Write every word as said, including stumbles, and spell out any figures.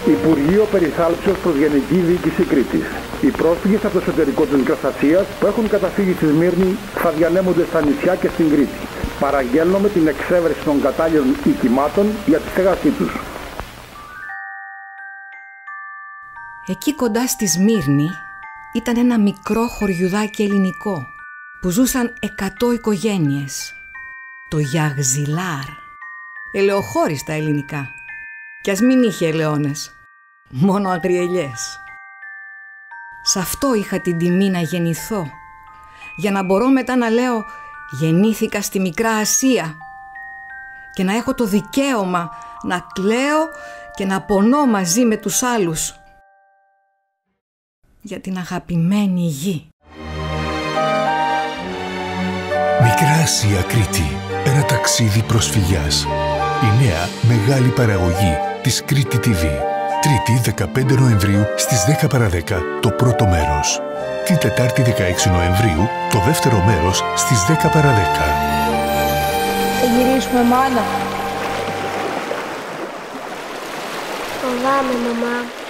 Υπουργείο Περιθάλψεως προς Γενική Διοίκηση Κρήτης. Οι πρόσφυγες από το εσωτερικό της Μικρασιας που έχουν καταφύγει στη Σμύρνη θα διανέμονται στα νησιά και στην Κρήτη. Παραγγέλνουμε την εξέβρεση των κατάλληλων οικημάτων για τη στέγασή τους. Εκεί κοντά στη Σμύρνη ήταν ένα μικρό χωριουδάκι ελληνικό που ζούσαν εκατό οικογένειες. Το Γιαγζιλάρ. Ελαιοχώριστα ελληνικά. Κι ας μην είχε ελαιώνες, μόνο αγριελιές. Σ' αυτό είχα την τιμή να γεννηθώ, για να μπορώ μετά να λέω «Γεννήθηκα στη Μικρά Ασία» και να έχω το δικαίωμα να κλαίω και να πονώ μαζί με τους άλλους για την αγαπημένη γη. Μικρά Ασία Κρήτη, ένα ταξίδι προσφυγιάς. Η νέα μεγάλη παραγωγή της Κρήτη τι βι. Τρίτη δεκαπέντε Νοεμβρίου στις δέκα παρά δέκα το πρώτο μέρος. Την Τετάρτη δεκαέξι Νοεμβρίου το δεύτερο μέρος στις δέκα παρά δέκα. Θα γυρίσουμε, μάνα. Φοβάμαι, μαμά.